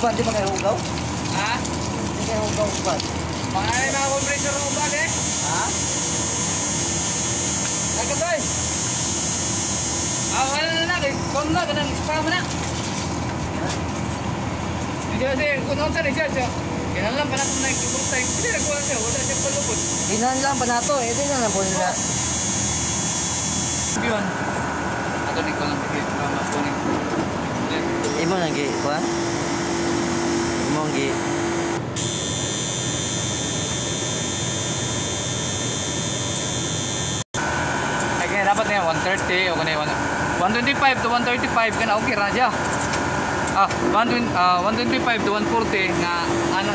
Uban, di ba kayo hugaw? Ha? Di kayo hugaw uban. Mga mga compressor ng uban eh. Ha? Nagkatoy. Wala na kay kung na kanang spam na. Hindi kasi kung ano sa siya. Kailangan pa natin nag-ibang time. Hindi nagkuha siya. Wala siya palupot. Dinan lang pa nato. Ito na po nila. Biyon. Ato ni ko lang sige. Mapunin. Imo lagi, kuha? Imo lagi. Kaya dapat na 130 o kanina 125 to 135 kana okay ra siya. 125 to 140 nga ano